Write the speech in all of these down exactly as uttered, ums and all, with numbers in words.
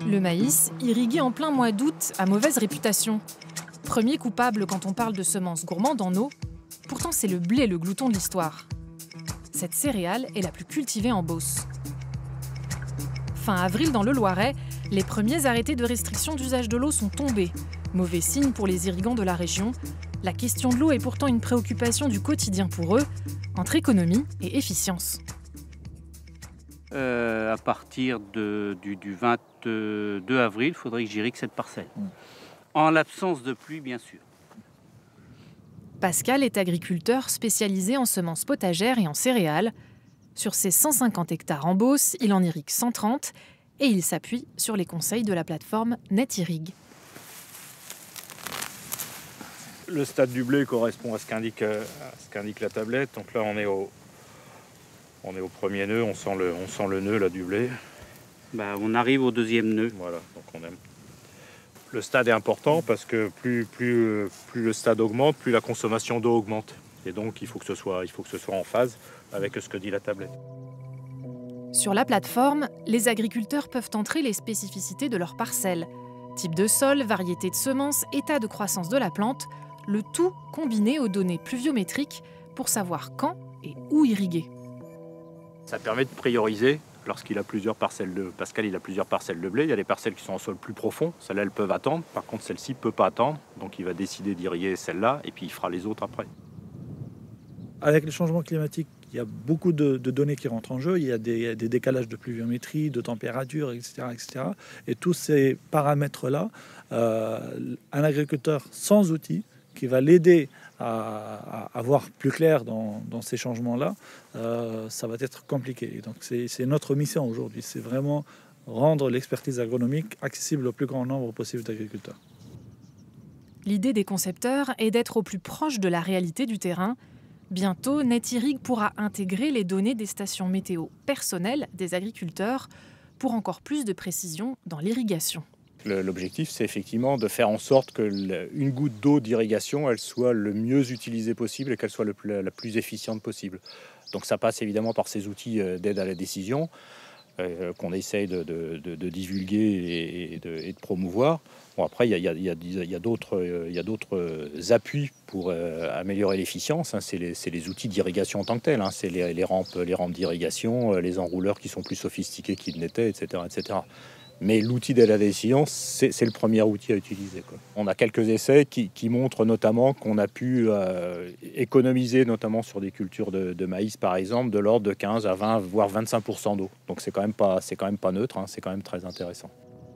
Le maïs, irrigué en plein mois d'août, a mauvaise réputation. Premier coupable quand on parle de semences gourmandes en eau, pourtant c'est le blé le glouton de l'histoire. Cette céréale est la plus cultivée en Beauce. Fin avril, dans le Loiret, les premiers arrêtés de restriction d'usage de l'eau sont tombés. Mauvais signe pour les irrigants de la région. La question de l'eau est pourtant une préoccupation du quotidien pour eux, entre économie et efficience. Euh, à partir de, du, du vingt-deux avril, il faudrait que j'irrigue cette parcelle. En l'absence de pluie, bien sûr. Pascal est agriculteur spécialisé en semences potagères et en céréales. Sur ses cent cinquante hectares en Beauce, il en irrigue cent trente et il s'appuie sur les conseils de la plateforme NetIrrig. Le stade du blé correspond à ce qu'indique, à ce qu'indique la tablette. Donc là, on est au, on est au premier nœud, on sent le, on sent le nœud là, du blé. Bah, on arrive au deuxième nœud. Voilà, donc on aime. Le stade est important parce que plus, plus, plus le stade augmente, plus la consommation d'eau augmente. Et donc, il faut que ce soit, il faut que ce soit en phase avec ce que dit la tablette. Sur la plateforme, les agriculteurs peuvent entrer les spécificités de leur parcelle. Type de sol, variété de semences, état de croissance de la plante, le tout combiné aux données pluviométriques pour savoir quand et où irriguer. Ça permet de prioriser lorsqu'il a plusieurs parcelles de... Pascal, il a plusieurs parcelles de blé. Il y a des parcelles qui sont en sol plus profond. Celles-là, elles peuvent attendre. Par contre, celle-ci ne peut pas attendre. Donc, il va décider d'irriguer celle-là et puis il fera les autres après. Avec le changement climatique, il y a beaucoup de, de données qui rentrent en jeu. Il y a des, des décalages de pluviométrie, de température, et cetera, et cetera. Et tous ces paramètres-là, euh, un agriculteur sans outils qui va l'aider à, à, à voir plus clair dans, dans ces changements-là, euh, ça va être compliqué. Et donc c'est, c'est notre mission aujourd'hui, c'est vraiment rendre l'expertise agronomique accessible au plus grand nombre possible d'agriculteurs. L'idée des concepteurs est d'être au plus proche de la réalité du terrain. Bientôt, NetIrrig pourra intégrer les données des stations météo personnelles des agriculteurs pour encore plus de précision dans l'irrigation. L'objectif, c'est effectivement de faire en sorte qu'une goutte d'eau d'irrigation, elle soit le mieux utilisée possible et qu'elle soit le plus, la plus efficiente possible. Donc ça passe évidemment par ces outils d'aide à la décision euh, qu'on essaye de, de, de, de divulguer et de, et de promouvoir. Bon, après, il y a, y a, y a d'autres appuis pour euh, améliorer l'efficience. Hein. C'est les, les outils d'irrigation en tant que tels. Hein. C'est les, les rampes, les rampes d'irrigation, les enrouleurs qui sont plus sophistiqués qu'ils n'étaient, et cetera, et cetera. Mais l'outil de la décision, c'est le premier outil à utiliser, quoi. On a quelques essais qui, qui montrent notamment qu'on a pu euh, économiser, notamment sur des cultures de, de maïs, par exemple, de l'ordre de quinze à vingt, voire vingt-cinq pour cent d'eau. Donc c'est quand même pas, c'est quand même pas neutre, hein, c'est quand même très intéressant.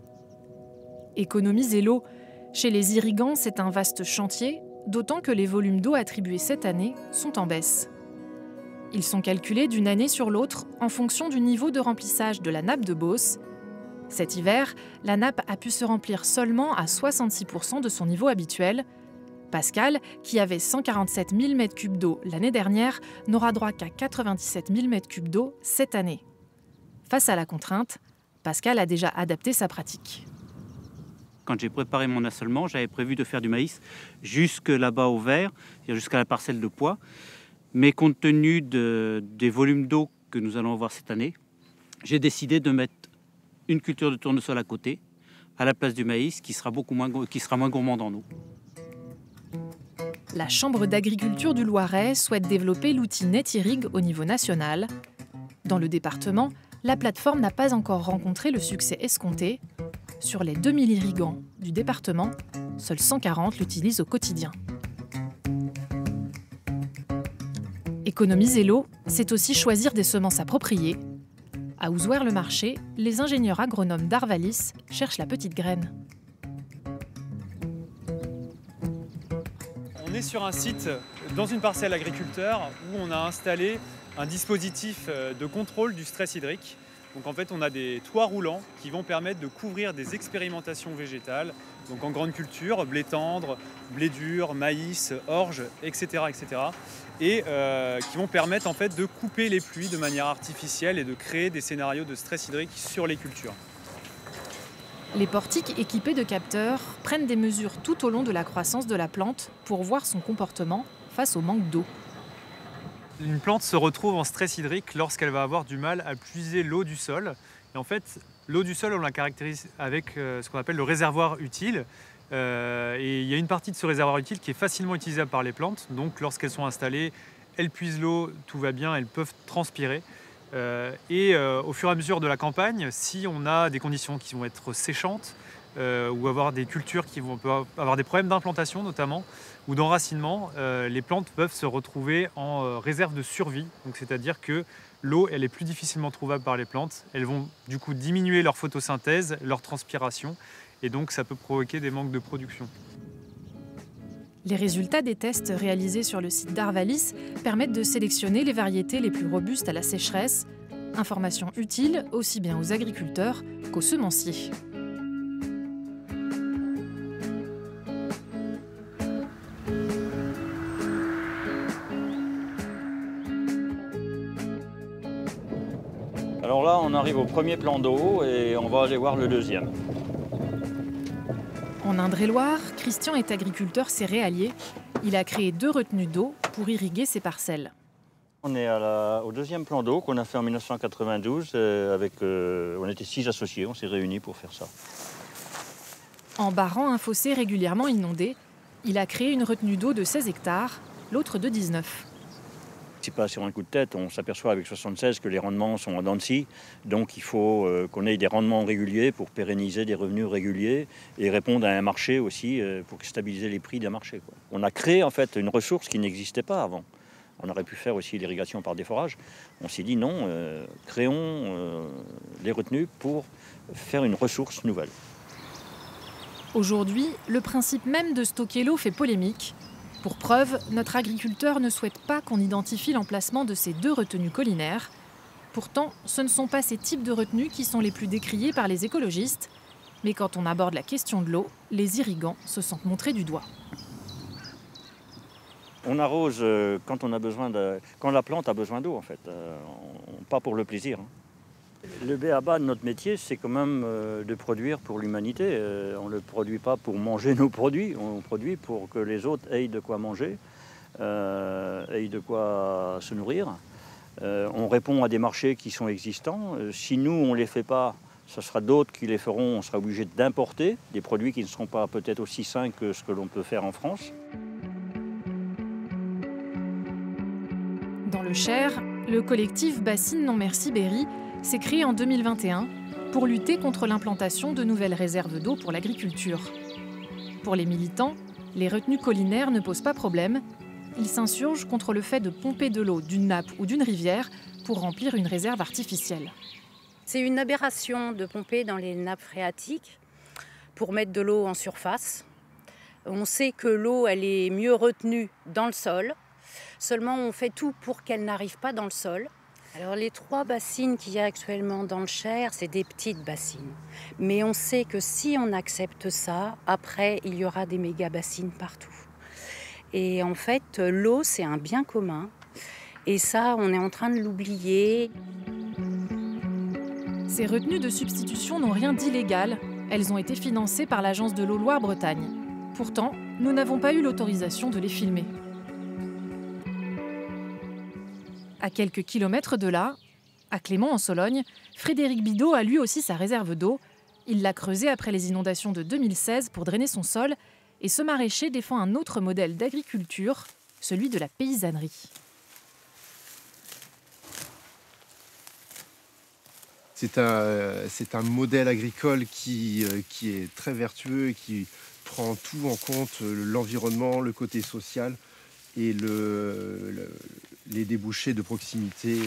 Économiser l'eau. Chez les irrigants, c'est un vaste chantier, d'autant que les volumes d'eau attribués cette année sont en baisse. Ils sont calculés d'une année sur l'autre en fonction du niveau de remplissage de la nappe de Beauce. Cet hiver, la nappe a pu se remplir seulement à soixante-six pour cent de son niveau habituel. Pascal, qui avait cent quarante-sept mille mètres cubes d'eau l'année dernière, n'aura droit qu'à quatre-vingt-dix-sept mille mètres cubes d'eau cette année. Face à la contrainte, Pascal a déjà adapté sa pratique. Quand j'ai préparé mon assolement, j'avais prévu de faire du maïs jusque là-bas au vert, c'est-à-dire jusqu'à la parcelle de pois. Mais compte tenu de, des volumes d'eau que nous allons avoir cette année, j'ai décidé de mettre une culture de tournesol à côté, à la place du maïs, qui sera, beaucoup moins, qui sera moins gourmande en eau. La Chambre d'agriculture du Loiret souhaite développer l'outil NetIrrig au niveau national. Dans le département, la plateforme n'a pas encore rencontré le succès escompté. Sur les deux mille irrigants du département, seuls cent quarante l'utilisent au quotidien. Économiser l'eau, c'est aussi choisir des semences appropriées. À Ouzouer-le-Marché, les ingénieurs agronomes d'Arvalis cherchent la petite graine. On est sur un site, dans une parcelle agriculteur, où on a installé un dispositif de contrôle du stress hydrique. Donc en fait, on a des toits roulants qui vont permettre de couvrir des expérimentations végétales, donc en grande culture, blé tendre, blé dur, maïs, orge, et cetera, et cetera. Et euh, qui vont permettre en fait de couper les pluies de manière artificielle et de créer des scénarios de stress hydrique sur les cultures. Les portiques équipés de capteurs prennent des mesures tout au long de la croissance de la plante pour voir son comportement face au manque d'eau. Une plante se retrouve en stress hydrique lorsqu'elle va avoir du mal à puiser l'eau du sol. Et en fait, L'eau du sol, on la caractérise avec euh, ce qu'on appelle le réservoir utile. Euh, et il y a une partie de ce réservoir utile qui est facilement utilisable par les plantes. Donc lorsqu'elles sont installées, elles puisent l'eau, tout va bien, elles peuvent transpirer. Euh, et euh, au fur et à mesure de la campagne, si on a des conditions qui vont être séchantes, euh, ou avoir des cultures qui vont avoir des problèmes d'implantation notamment, ou d'enracinement, euh, les plantes peuvent se retrouver en euh, réserve de survie. Donc c'est-à-dire que l'eau, elle est plus difficilement trouvable par les plantes. Elles vont du coup diminuer leur photosynthèse, leur transpiration, et donc ça peut provoquer des manques de production. Les résultats des tests réalisés sur le site d'Arvalis permettent de sélectionner les variétés les plus robustes à la sécheresse, information utile aussi bien aux agriculteurs qu'aux semenciers. Alors là, on arrive au premier plan d'eau et on va aller voir le deuxième. En Indre-et-Loire, Christian est agriculteur céréalier. Il a créé deux retenues d'eau pour irriguer ses parcelles. On est à la, au deuxième plan d'eau qu'on a fait en mille neuf cent quatre-vingt-douze. Euh, avec, euh, on était six associés, on s'est réunis pour faire ça. En barrant un fossé régulièrement inondé, il a créé une retenue d'eau de seize hectares, l'autre de dix-neuf. C'est pas sur un coup de tête, on s'aperçoit avec soixante-seize que les rendements sont en dents de scie. Donc il faut euh, qu'on ait des rendements réguliers pour pérenniser des revenus réguliers et répondre à un marché aussi euh, pour stabiliser les prix d'un marché, quoi. On a créé en fait une ressource qui n'existait pas avant. On aurait pu faire aussi l'irrigation par déforage. On s'est dit non, euh, créons euh, les retenues pour faire une ressource nouvelle. Aujourd'hui, le principe même de stocker l'eau fait polémique. Pour preuve, notre agriculteur ne souhaite pas qu'on identifie l'emplacement de ces deux retenues collinaires. Pourtant, ce ne sont pas ces types de retenues qui sont les plus décriés par les écologistes. Mais quand on aborde la question de l'eau, les irrigants se sentent montrés du doigt. On arrose quand on a besoin de, quand la plante a besoin d'eau en fait, euh, on, pas pour le plaisir. Le b a ba de notre métier, c'est quand même euh, de produire pour l'humanité. Euh, on ne le produit pas pour manger nos produits, on produit pour que les autres aient de quoi manger, euh, aient de quoi se nourrir. Euh, on répond à des marchés qui sont existants. Euh, si nous, on ne les fait pas, ce sera d'autres qui les feront. On sera obligé d'importer des produits qui ne seront pas peut-être aussi sains que ce que l'on peut faire en France. Dans le Cher, le collectif Bassine Non Merci Berry s'est créé en deux mille vingt et un pour lutter contre l'implantation de nouvelles réserves d'eau pour l'agriculture. Pour les militants, les retenues collinaires ne posent pas problème. Ils s'insurgent contre le fait de pomper de l'eau d'une nappe ou d'une rivière pour remplir une réserve artificielle. C'est une aberration de pomper dans les nappes phréatiques pour mettre de l'eau en surface. On sait que l'eau, elle est mieux retenue dans le sol. Seulement, on fait tout pour qu'elle n'arrive pas dans le sol. Alors, les trois bassines qu'il y a actuellement dans le Cher, c'est des petites bassines. Mais on sait que si on accepte ça, après, il y aura des méga-bassines partout. Et en fait, l'eau, c'est un bien commun. Et ça, on est en train de l'oublier. Ces retenues de substitution n'ont rien d'illégal. Elles ont été financées par l'agence de l'eau Loire-Bretagne. Pourtant, nous n'avons pas eu l'autorisation de les filmer. À quelques kilomètres de là, à Clément en Sologne, Frédéric Bidot a lui aussi sa réserve d'eau. Il l'a creusée après les inondations de deux mille seize pour drainer son sol. Et ce maraîcher défend un autre modèle d'agriculture, celui de la paysannerie. C'est un, c'est un modèle agricole qui, qui est très vertueux et qui prend tout en compte, l'environnement, le côté social et le, le, les débouchés de proximité.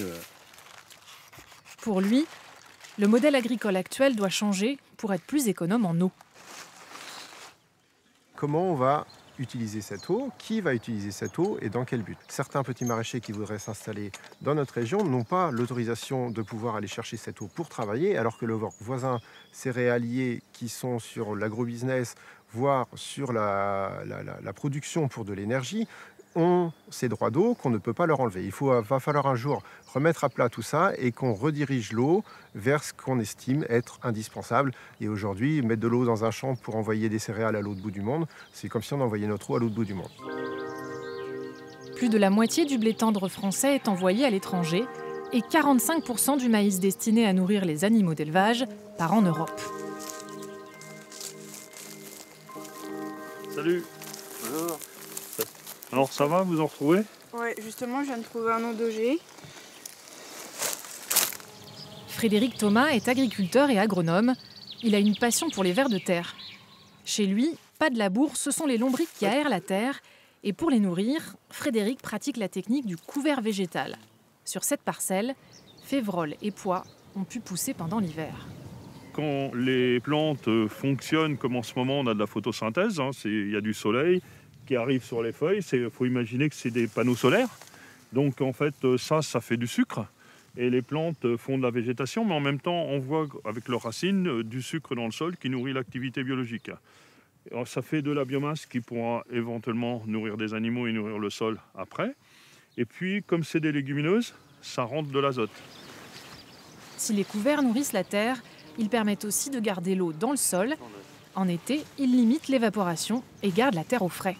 Pour lui, le modèle agricole actuel doit changer pour être plus économe en eau. Comment on va utiliser cette eau, qui va utiliser cette eau et dans quel but. Certains petits maraîchers qui voudraient s'installer dans notre région n'ont pas l'autorisation de pouvoir aller chercher cette eau pour travailler, alors que leurs voisins céréaliers qui sont sur l'agrobusiness, voire sur la, la, la, la production pour de l'énergie, ont ces droits d'eau qu'on ne peut pas leur enlever. Il faut, va falloir un jour remettre à plat tout ça et qu'on redirige l'eau vers ce qu'on estime être indispensable. Et aujourd'hui, mettre de l'eau dans un champ pour envoyer des céréales à l'autre bout du monde, c'est comme si on envoyait notre eau à l'autre bout du monde. Plus de la moitié du blé tendre français est envoyé à l'étranger. et quarante-cinq pour cent du maïs destiné à nourrir les animaux d'élevage part en Europe. Salut. Bonjour. Alors ça va, vous en retrouvez? Ouais, justement, je viens de trouver un endogé. Frédéric Thomas est agriculteur et agronome. Il a une passion pour les vers de terre. Chez lui, pas de labour, ce sont les lombrics qui aèrent la terre. Et pour les nourrir, Frédéric pratique la technique du couvert végétal. Sur cette parcelle, févroles et pois ont pu pousser pendant l'hiver. Quand les plantes fonctionnent, comme en ce moment, on a de la photosynthèse, hein, il y a du soleil qui arrive sur les feuilles. Il faut imaginer que c'est des panneaux solaires. Donc en fait, ça, ça fait du sucre. Et les plantes font de la végétation, mais en même temps, on voit avec leurs racines du sucre dans le sol qui nourrit l'activité biologique. Alors, ça fait de la biomasse qui pourra éventuellement nourrir des animaux et nourrir le sol après. Et puis, comme c'est des légumineuses, ça rentre de l'azote. Si les couverts nourrissent la terre, ils permettent aussi de garder l'eau dans le sol. En été, ils limitent l'évaporation et gardent la terre au frais.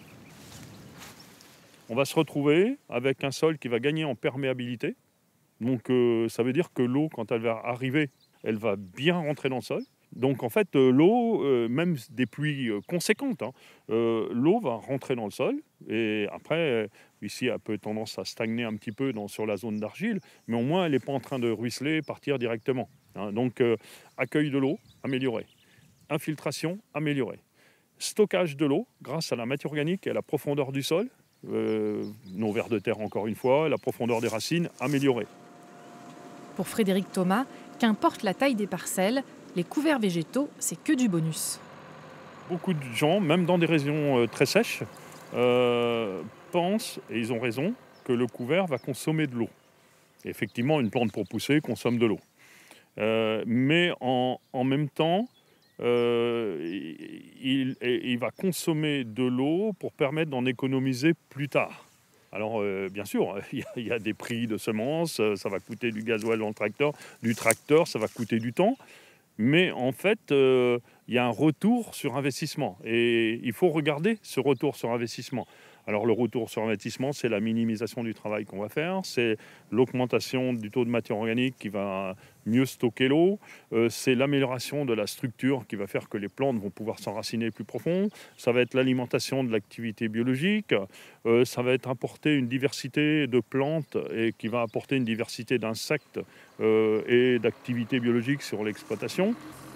On va se retrouver avec un sol qui va gagner en perméabilité. Donc euh, ça veut dire que l'eau, quand elle va arriver, elle va bien rentrer dans le sol. Donc en fait, euh, l'eau, euh, même des pluies euh, conséquentes, hein, euh, l'eau va rentrer dans le sol. Et après, euh, ici, elle peut tendance à stagner un petit peu dans, sur la zone d'argile, mais au moins, elle n'est pas en train de ruisseler, partir directement. Hein. Donc euh, accueil de l'eau, amélioré. Infiltration, améliorée. Stockage de l'eau, grâce à la matière organique et à la profondeur du sol. Euh, nos vers de terre, encore une fois, la profondeur des racines, améliorée. Pour Frédéric Thomas, qu'importe la taille des parcelles, les couverts végétaux, c'est que du bonus. Beaucoup de gens, même dans des régions très sèches, euh, pensent, et ils ont raison, que le couvert va consommer de l'eau. Effectivement, une plante pour pousser consomme de l'eau. Euh, mais en, en même temps, euh, il, il va consommer de l'eau pour permettre d'en économiser plus tard. Alors, euh, bien sûr, il y, y a des prix de semences, ça va coûter du gasoil dans le tracteur, du tracteur, ça va coûter du temps. Mais en fait, euh, il y a un retour sur investissement. Et il faut regarder ce retour sur investissement. Alors, le retour sur investissement, c'est la minimisation du travail qu'on va faire. C'est l'augmentation du taux de matière organique qui va mieux stocker l'eau. Euh, c'est l'amélioration de la structure qui va faire que les plantes vont pouvoir s'enraciner plus profond. Ça va être l'alimentation de l'activité biologique. Euh, ça va être apporter une diversité de plantes et qui va apporter une diversité d'insectes euh, et d'activités biologiques sur l'exploitation.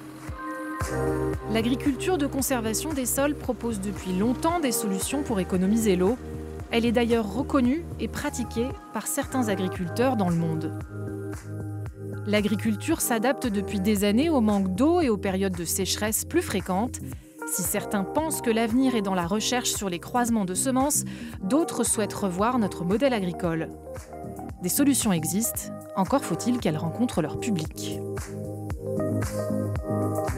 L'agriculture de conservation des sols propose depuis longtemps des solutions pour économiser l'eau. Elle est d'ailleurs reconnue et pratiquée par certains agriculteurs dans le monde. L'agriculture s'adapte depuis des années au manque d'eau et aux périodes de sécheresse plus fréquentes. Si certains pensent que l'avenir est dans la recherche sur les croisements de semences, d'autres souhaitent revoir notre modèle agricole. Des solutions existent, encore faut-il qu'elles rencontrent leur public.